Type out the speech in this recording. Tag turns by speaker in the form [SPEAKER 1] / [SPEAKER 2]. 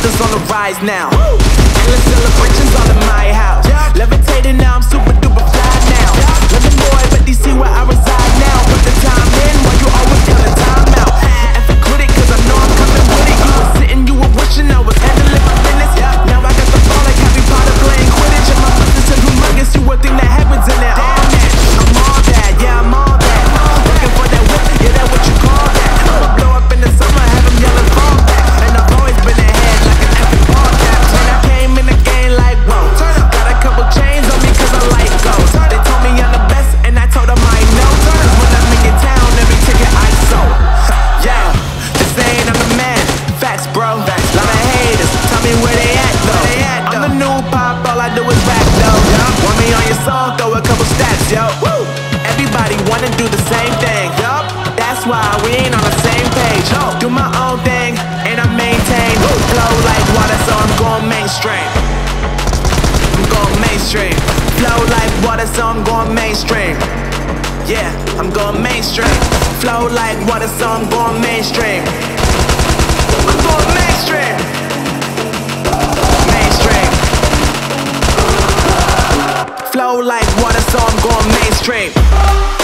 [SPEAKER 1] business on the rise now. Endless celebrations all in my house. Levitating now, I'm super duper fly now. London boy, but DC where I reside now. Put the time in while you always down the time out. And for quit it, cause I know I'm coming with it. You were sitting, you were wishing I was handling my business. Now I got the ball like Harry Potter playing Quidditch. And my business is humongous, you would think that happens in there. Damn it, I'm all that, yeah, I'm all that. Looking for that whip, yeah, that's what you call that. I'ma blow up in the summer, have them yelling fall back. And I've always been ahead like an epic ball cap. And I came in the game like, whoa. Got a couple chains on me cause I like gold. They told me I'm the best and I told them I know. Cause when I'm in your town, every ticket I sold. Yeah, they saying I'm the man. Facts, bro. Lot of haters, tell me where they at though. I'm the new pop, all I do is rap though. Want me on your song, throw a couple stats, yo. Woo! Everybody wanna do the same thing. Yup, that's why we ain't on the same page. Do my own thing and I maintain. Flow like water, so I'm going mainstream. I'm going mainstream. Flow like water, so I'm going mainstream. Yeah, I'm going mainstream. Flow like water, so I'm going mainstream. I'm going mainstream. Mainstream. Flow like water, so I'm going mainstream.